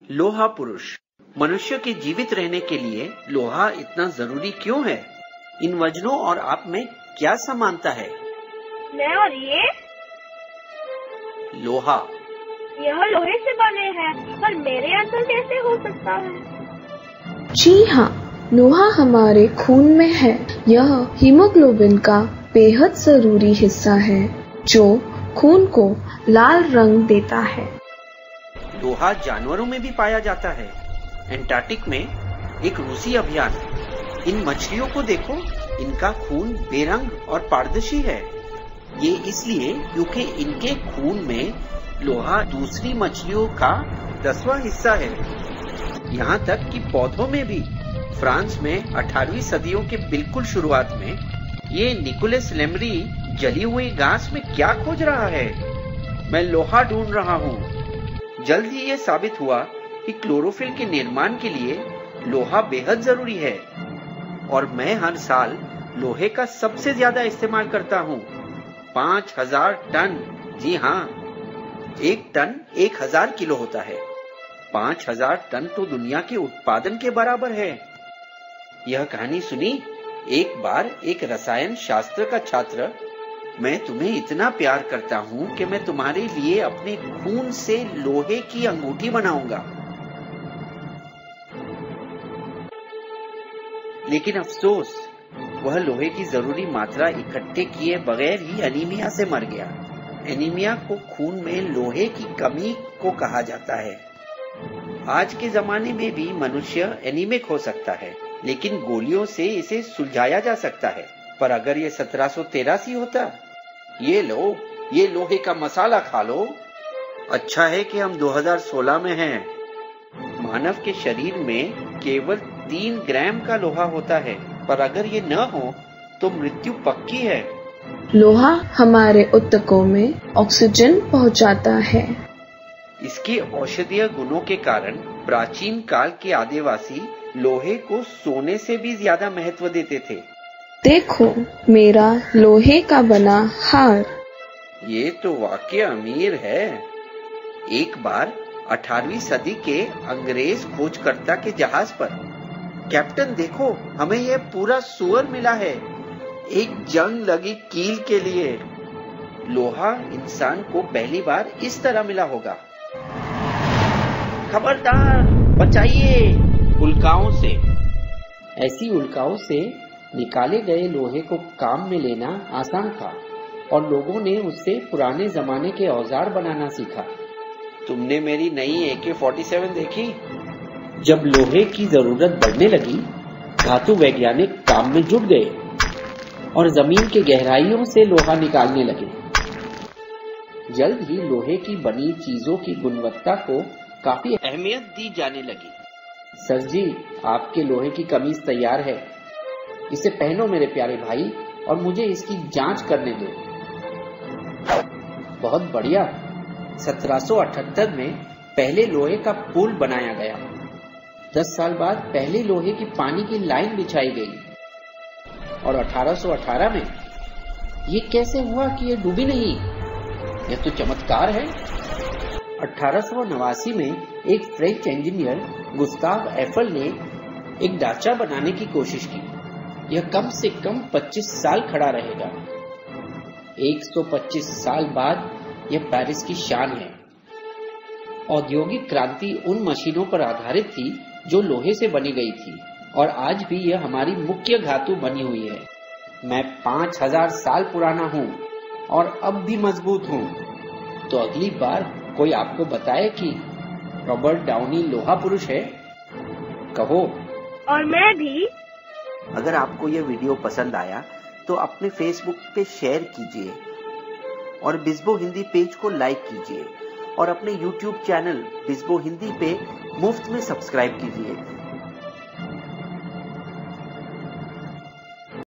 लोहा पुरुष। मनुष्य के जीवित रहने के लिए लोहा इतना जरूरी क्यों है? इन वजनों और आप में क्या समानता है? मैं और ये लोहा। यह लोहे से बने हैं, पर मेरे अंदर कैसे हो सकता है? जी हाँ, लोहा हमारे खून में है। यह हीमोग्लोबिन का बेहद जरूरी हिस्सा है जो खून को लाल रंग देता है। लोहा जानवरों में भी पाया जाता है। एंटार्कटिक में एक रूसी अभियान। इन मछलियों को देखो, इनका खून बेरंग और पारदर्शी है। ये इसलिए क्योंकि इनके खून में लोहा दूसरी मछलियों का 10वां हिस्सा है। यहाँ तक कि पौधों में भी। फ्रांस में 18वीं सदियों के बिल्कुल शुरुआत में ये निकोलस लेमरी जली हुई घास में क्या खोज रहा है? मैं लोहा ढूंढ रहा हूँ। जल्द ही ये साबित हुआ कि क्लोरोफिल के निर्माण के लिए लोहा बेहद जरूरी है और मैं हर साल लोहे का सबसे ज्यादा इस्तेमाल करता हूँ। 5000 टन। जी हाँ, 1 टन 1000 किलो होता है। 5000 टन तो दुनिया के उत्पादन के बराबर है। यह कहानी सुनी? एक बार एक रसायन शास्त्र का छात्र, मैं तुम्हें इतना प्यार करता हूं कि मैं तुम्हारे लिए अपने खून से लोहे की अंगूठी बनाऊंगा। लेकिन अफसोस, वह लोहे की जरूरी मात्रा इकट्ठे किए बगैर ही एनीमिया से मर गया। एनीमिया को खून में लोहे की कमी को कहा जाता है। आज के जमाने में भी मनुष्य एनीमिक हो सकता है, लेकिन गोलियों से इसे सुलझाया जा सकता है। पर अगर ये 1783 होता, ये लो, ये लोहे का मसाला खा लो। अच्छा है कि हम 2016 में हैं। मानव के शरीर में केवल 3 ग्राम का लोहा होता है, पर अगर ये न हो तो मृत्यु पक्की है। लोहा हमारे ऊतकों में ऑक्सीजन पहुंचाता है। इसके औषधीय गुणों के कारण प्राचीन काल के आदिवासी लोहे को सोने से भी ज्यादा महत्व देते थे। देखो, मेरा लोहे का बना हार। ये तो वाकई अमीर है। एक बार 18वीं सदी के अंग्रेज खोजकर्ता के जहाज पर, कैप्टन देखो, हमें यह पूरा सुअर मिला है, एक जंग लगी कील के लिए। लोहा इंसान को पहली बार इस तरह मिला होगा। खबरदार, बचाइए उल्काओं से। ऐसी उल्काओं से निकाले गए लोहे को काम में लेना आसान था और लोगों ने उससे पुराने जमाने के औजार बनाना सीखा। तुमने मेरी नई AK-47 देखी? जब लोहे की जरूरत बढ़ने लगी, धातु वैज्ञानिक काम में जुट गए और जमीन के गहराइयों से लोहा निकालने लगे। जल्द ही लोहे की बनी चीजों की गुणवत्ता को काफी अहमियत दी जाने लगी। सर जी, आपके लोहे की कमीज तैयार है। इसे पहनो मेरे प्यारे भाई और मुझे इसकी जांच करने दो। बहुत बढ़िया। 1778 में पहले लोहे का पुल बनाया गया। 10 साल बाद पहले लोहे की पानी की लाइन बिछाई गई और 1818 में ये कैसे हुआ कि ये डूबी नहीं? यह तो चमत्कार है। 1889 में एक फ्रेंच इंजीनियर गुस्ताव एफल ने एक ढांचा बनाने की कोशिश की। यह कम से कम 25 साल खड़ा रहेगा। 125 साल बाद यह पेरिस की शान है। औद्योगिक क्रांति उन मशीनों पर आधारित थी जो लोहे से बनी गई थी और आज भी यह हमारी मुख्य धातु बनी हुई है। मैं 5000 साल पुराना हूँ और अब भी मजबूत हूँ। तो अगली बार कोई आपको बताए कि रॉबर्ट डाउनी लोहा पुरुष है, कहो। और मैं भी। अगर आपको यह वीडियो पसंद आया तो अपने फेसबुक पे शेयर कीजिए और बिस्बो हिंदी पेज को लाइक कीजिए और अपने YouTube चैनल बिस्बो हिंदी पे मुफ्त में सब्सक्राइब कीजिए।